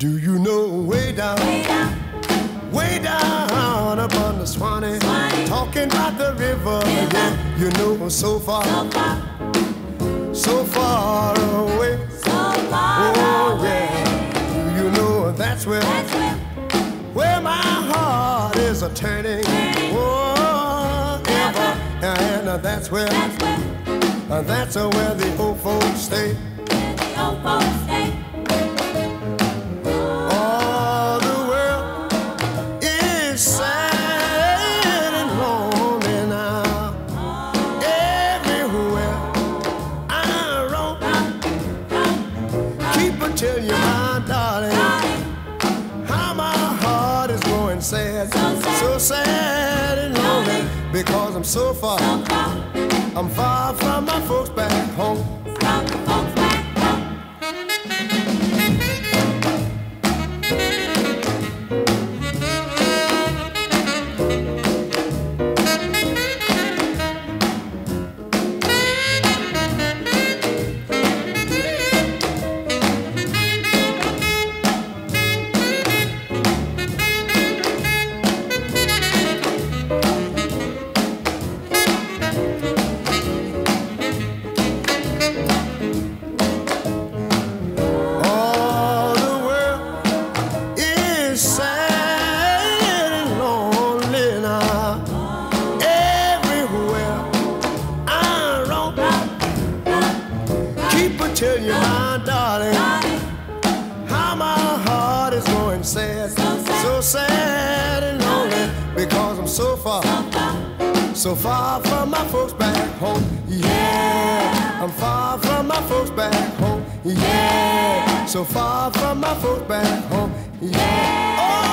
Do you know way down upon the Swanee, talking about the river, yeah, you know so far away, oh yeah, do you know that's where my heart is a turning, oh, ever, and that's where the old folks stay. All the world is sad and lonely now. Everywhere I roam, keep on telling you, my darling, how my heart is going sad, so sad and lonely, because I'm so far, I'm far from my folks back home. Tell you, my darling, how my heart is going sad, so sad and lonely, because I'm so far from my folks back home. Yeah, I'm far from my folks back home. Yeah, so far from my folks back home. Yeah. Oh,